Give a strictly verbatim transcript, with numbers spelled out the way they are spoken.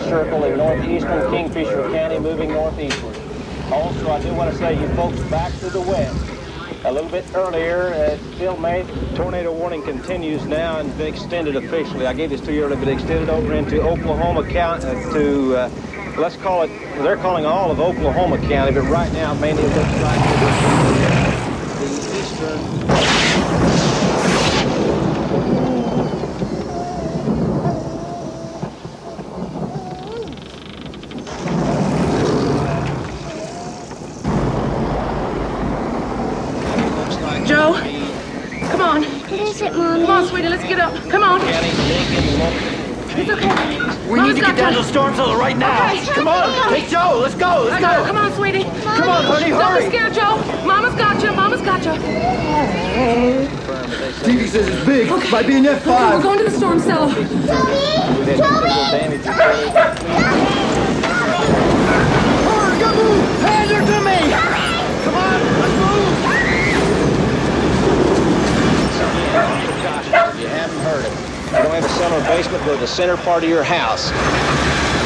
circle in northeastern Kingfisher County, moving northeastward. Also, I do want to say you folks back to the west. A little bit earlier, uh, still made. Tornado warning continues now and been extended officially. I gave this to you earlier, but extended over into Oklahoma County, uh, to, uh, let's call it, they're calling all of Oklahoma County, but right now mainly it looks like the eastern. Joe, come on. What is it, Mom? Come on, sweetie, let's get up. Come on. It's okay. We Mama's need to get down you. to the storm cellar right now. Okay. Come on. Hey, Joe, let's go. Let's go. Come on, sweetie. Come on, honey, Don't hurry. be scared, Joe. Mama's got you. Mama's got you. T V says it's big. Okay. Might be an F Okay, we're five. going to the storm cellar. Toby! Toby! Hurry, go move. Hand her to me. Come on, let's move. You haven't heard it. You don't have a cellar basement, go to the center part of your house.